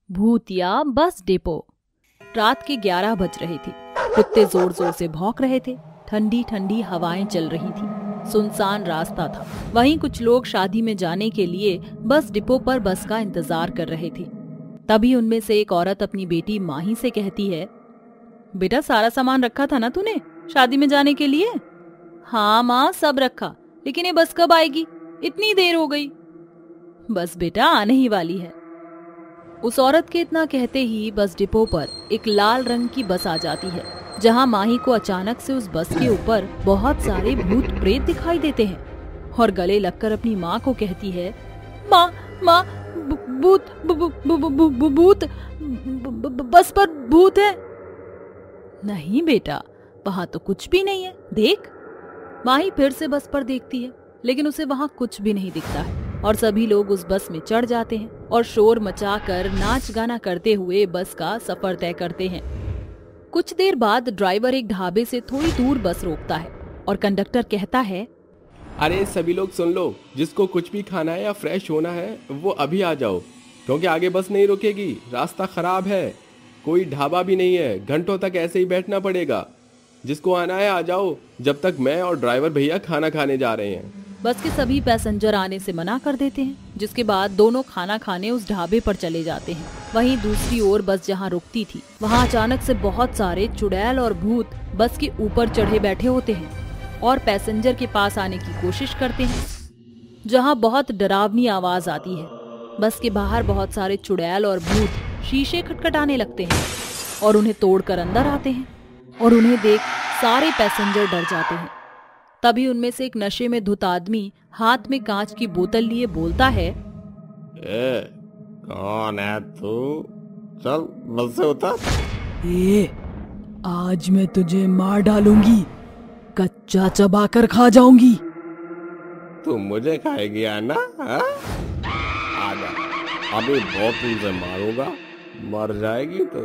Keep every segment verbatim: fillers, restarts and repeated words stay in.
भूतिया bus depot. रात के ग्यारह बज रहे थे। कुत्ते जोर जोर से भौंक रहे थे। ठंडी ठंडी हवाएं चल रही थी। सुनसान रास्ता था। वहीं कुछ लोग शादी में जाने के लिए बस डिपो पर बस का इंतजार कर रहे थे। तभी उनमें से एक औरत अपनी बेटी माही से कहती है, बेटा सारा सामान रखा था ना तूने शादी में जाने के लिए? हाँ माँ, सब रखा, लेकिन ये बस कब आएगी? इतनी देर हो गई। बस बेटा आने ही वाली है। उस औरत के इतना कहते ही बस डिपो पर एक लाल रंग की बस आ जाती है, जहां माही को अचानक से उस बस के ऊपर बहुत सारे भूत प्रेत दिखाई देते हैं और गले लगकर अपनी माँ को कहती है, माँ माँ भूत भूत बस पर भूत है। नहीं बेटा, वहां तो कुछ भी नहीं है, देख। माही फिर से बस पर देखती है, लेकिन उसे वहां कुछ भी नहीं दिखता है और सभी लोग उस बस में चढ़ जाते हैं और शोर मचाकर नाच गाना करते हुए बस का सफर तय करते हैं। कुछ देर बाद ड्राइवर एक ढाबे से थोड़ी दूर बस रोकता है और कंडक्टर कहता है, अरे सभी लोग सुन लो, जिसको कुछ भी खाना है या फ्रेश होना है वो अभी आ जाओ, क्योंकि आगे बस नहीं रुकेगी, रास्ता खराब है, कोई ढाबा भी नहीं है, घंटों तक ऐसे ही बैठना पड़ेगा। जिसको आना है आ जाओ, जब तक मैं और ड्राइवर भैया खाना खाने जा रहे हैं। बस के सभी पैसेंजर आने से मना कर देते हैं, जिसके बाद दोनों खाना खाने उस ढाबे पर चले जाते हैं। वहीं दूसरी ओर बस जहां रुकती थी, वहां अचानक से बहुत सारे चुड़ैल और भूत बस के ऊपर चढ़े बैठे होते हैं और पैसेंजर के पास आने की कोशिश करते हैं, जहां बहुत डरावनी आवाज आती है। बस के बाहर बहुत सारे चुड़ैल और भूत शीशे खटखटाने लगते हैं और उन्हें तोड़कर अंदर आते हैं और उन्हें देख सारे पैसेंजर डर जाते हैं। तभी उनमें से एक नशे में धुत आदमी हाथ में कांच की बोतल लिए बोलता है, ए, कौन है तू? चल बस से उतर। ए, आज मैं तुझे मार डालूंगी, कच्चा चबाकर खा जाऊंगी। तू मुझे खाएगी आना? आजा, अभी बोतल से मारूंगा, मर जाएगी तो।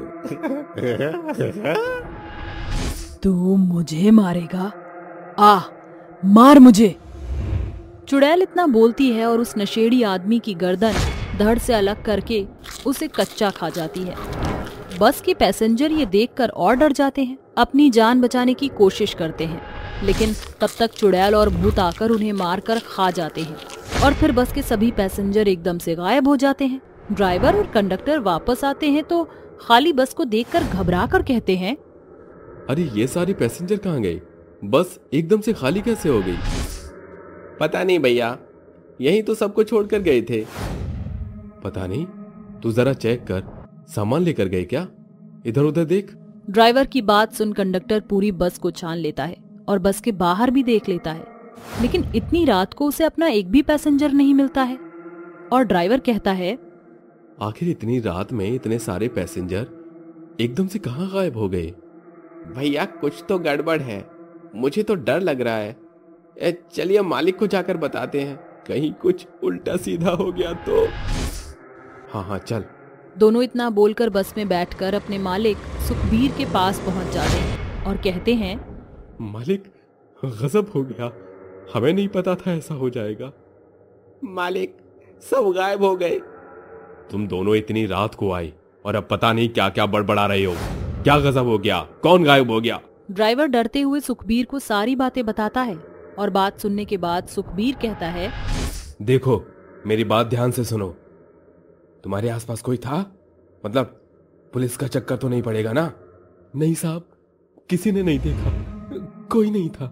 तू मुझे मारेगा? आ, मार मुझे। चुड़ैल इतना बोलती है और उस नशेड़ी आदमी की गर्दन धड़ से अलग करके उसे कच्चा खा जाती है। बस के पैसेंजर ये देखकर और डर जाते हैं, अपनी जान बचाने की कोशिश करते हैं, लेकिन तब तक चुड़ैल और भूत आकर उन्हें मारकर खा जाते हैं और फिर बस के सभी पैसेंजर एकदम से गायब हो जाते हैं। ड्राइवर और कंडक्टर वापस आते हैं तो खाली बस को देखकर घबरा कर कहते हैं, अरे ये सारे पैसेंजर कहाँ गए? बस एकदम से खाली कैसे हो गई? पता नहीं भैया, यही तो सबको छोड़कर गए थे। पता नहीं, तू जरा चेक कर, सामान लेकर गए क्या? इधर उधर देख। ड्राइवर की बात सुन कंडक्टर पूरी बस को छान लेता है और बस के बाहर भी देख लेता है, लेकिन इतनी रात को उसे अपना एक भी पैसेंजर नहीं मिलता है। और ड्राइवर कहता है, आखिर इतनी रात में इतने सारे पैसेंजर एकदम से कहाँ गायब हो गए? भैया कुछ तो गड़बड़ है, मुझे तो डर लग रहा है। चलिए मालिक को जाकर बताते हैं, कहीं कुछ उल्टा सीधा हो गया तो। हाँ हाँ चल। दोनों इतना बोलकर बस में बैठकर अपने मालिक सुखबीर के पास पहुंच जाते हैं और कहते हैं, मालिक गजब हो गया, हमें नहीं पता था ऐसा हो जाएगा। मालिक सब गायब हो गए। तुम दोनों इतनी रात को आए और अब पता नहीं क्या क्या बड़बड़ा रहे हो। क्या गजब हो गया? कौन गायब हो गया? ड्राइवर डरते हुए सुखबीर को सारी बातें बताता है और बात सुनने के बाद सुखबीर कहता है, देखो मेरी बात ध्यान से सुनो, तुम्हारे आसपास कोई था? मतलब पुलिस का चक्कर तो नहीं पड़ेगा ना? नहीं साहब, किसी ने नहीं देखा, कोई नहीं था।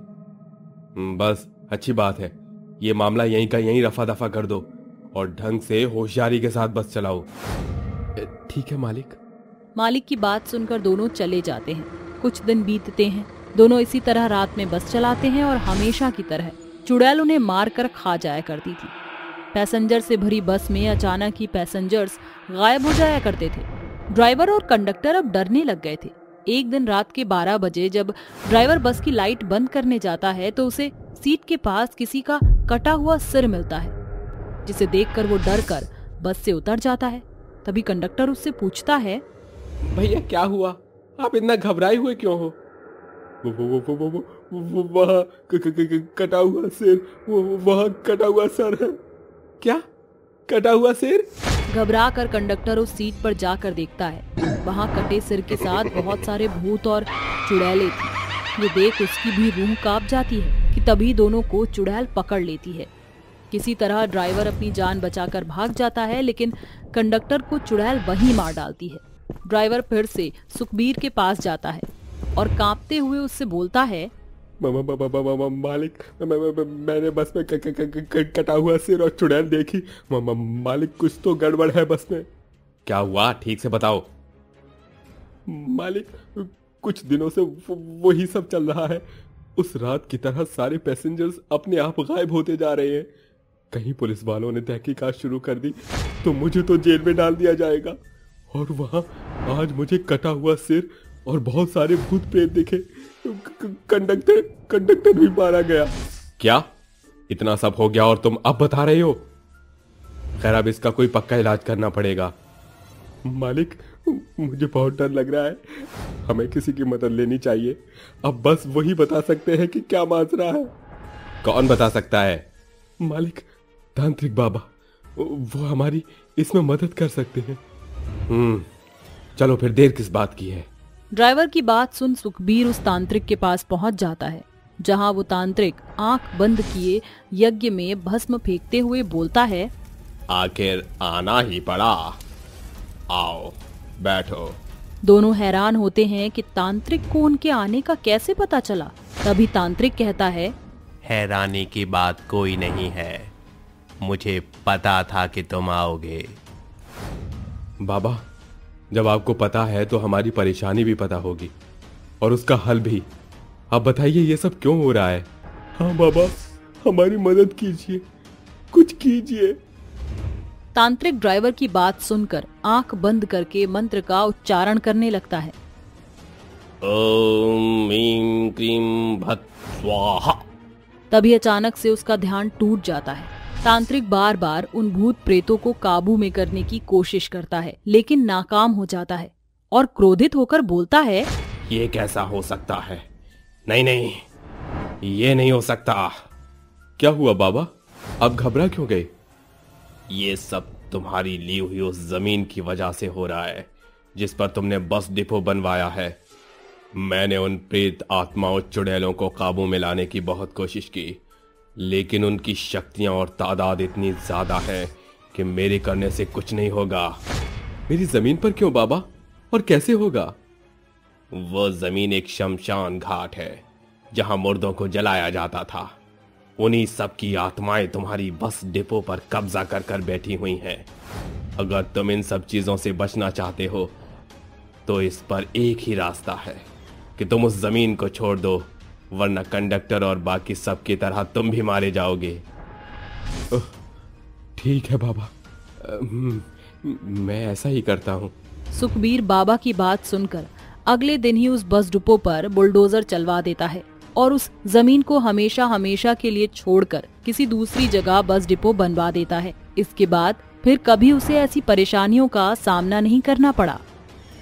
बस अच्छी बात है, ये मामला यहीं का यहीं रफा दफा कर दो और ढंग से होशियारी के साथ बस चलाओ। ठीक है मालिक। मालिक की बात सुनकर दोनों चले जाते हैं। कुछ दिन बीतते हैं। दोनों इसी तरह रात में बस चलाते हैं और हमेशा की तरह चुड़ैल उन्हें मार कर खा जाया करती थी। पैसेंजर से भरी बस में अचानक ही पैसेंजर्स गायब हो जाया करते थे। ड्राइवर और कंडक्टर अब डरने लग गए थे। एक दिन रात के बारह बजे जब ड्राइवर बस की लाइट बंद करने जाता है तो उसे सीट के पास किसी का कटा हुआ सिर मिलता है, जिसे देखकर वो डर कर बस से उतर जाता है। तभी कंडक्टर उससे पूछता है, भैया क्या हुआ? आप इतना घबराए हुए क्यों हो? वो वो वो वो वो वो वहाँ कटा हुआ सिर, वो वहाँ कटा हुआ सर है। क्या? कटा हुआ सिर? घबरा कर कंडक्टर उस सीट पर जाकर देखता है। वहाँ कटे सिर के साथ बहुत सारे भूत और चुड़ैलें थी। ये देख उसकी भी रूह कांप जाती है कि तभी दोनों को चुड़ैल पकड़ लेती है। किसी तरह ड्राइवर अपनी जान बचाकर भाग जाता है, लेकिन कंडक्टर को चुड़ैल वहीं मार डालती है। ड्राइवर फिर से सुखबीर के पास जाता है और कांपते हुए उससे बोलता है, मालिक, मैंने बस में कटा हुआ सिर और चुड़ैल देखी। मालिक, कुछ तो गड़बड़ है बस में। क्या हुआ, ठीक से बताओ। मालिक, कुछ दिनों से वही सब चल रहा है। उस रात की तरह सारे पैसेंजर्स अपने आप गायब होते जा रहे हैं। कहीं पुलिस वालों ने तहकीकात शुरू कर दी तो मुझे तो जेल में डाल दिया जाएगा। और वहां आज मुझे कटा हुआ सिर और बहुत सारे भूत प्रेत दिखे। कंडक्टर कंडक्टर भी मारा गया। क्या इतना सब हो गया और तुम अब बता रहे हो? खैर, अब इसका कोई पक्का इलाज करना पड़ेगा। मालिक, मुझे बहुत डर लग रहा है। हमें किसी की मदद लेनी चाहिए। अब बस वही बता सकते हैं कि क्या माजरा है। कौन बता सकता है? मालिक, तांत्रिक बाबा। वो हमारी इसमें मदद कर सकते हैं। हम्म चलो फिर, देर किस बात की है। ड्राइवर की बात सुन सुखबीर उस तांत्रिक के पास पहुंच जाता है, जहां वो तांत्रिक आंख बंद किए यज्ञ में भस्म फेंकते हुए बोलता है, आखिर आना ही पड़ा। आओ बैठो। दोनों हैरान होते हैं कि तांत्रिक को उनके आने का कैसे पता चला। तभी तांत्रिक कहता है, हैरानी की बात कोई नहीं है, मुझे पता था कि तुम आओगे। बाबा, जब आपको पता है तो हमारी परेशानी भी पता होगी और उसका हल भी। आप बताइए, ये सब क्यों हो रहा है? हाँ बाबा, हमारी मदद कीजिए, कुछ कीजिए। तांत्रिक ड्राइवर की बात सुनकर आंख बंद करके मंत्र का उच्चारण करने लगता है। ओम ह्रीं क्लीं भत् स्वाहा। तभी अचानक से उसका ध्यान टूट जाता है। तांत्रिक बार बार उन भूत प्रेतों को काबू में करने की कोशिश करता है, लेकिन नाकाम हो जाता है और क्रोधित होकर बोलता है, ये कैसा हो सकता है? नहीं नहीं, ये नहीं हो सकता। क्या हुआ बाबा, आप घबरा क्यों गए? ये सब तुम्हारी ली हुई उस जमीन की वजह से हो रहा है जिस पर तुमने बस डिपो बनवाया है। मैंने उन प्रेत आत्माओं चुड़ैलों को काबू में लाने की बहुत कोशिश की, लेकिन उनकी शक्तियां और तादाद इतनी ज्यादा है कि मेरे करने से कुछ नहीं होगा। मेरी जमीन पर क्यों बाबा, और कैसे होगा? वो जमीन एक शमशान घाट है जहां मुर्दों को जलाया जाता था। उन्हीं सब की आत्माएं तुम्हारी बस डिपो पर कब्जा कर कर बैठी हुई हैं। अगर तुम इन सब चीजों से बचना चाहते हो तो इस पर एक ही रास्ता है कि तुम उस जमीन को छोड़ दो, वरना कंडक्टर और बाकी सब की तरह तुम भी मारे जाओगे। ठीक है बाबा, मैं ऐसा ही करता हूँ। सुखबीर बाबा की बात सुनकर अगले दिन ही उस बस डिपो पर बुलडोजर चलवा देता है और उस जमीन को हमेशा हमेशा के लिए छोड़कर किसी दूसरी जगह बस डिपो बनवा देता है। इसके बाद फिर कभी उसे ऐसी परेशानियों का सामना नहीं करना पड़ा।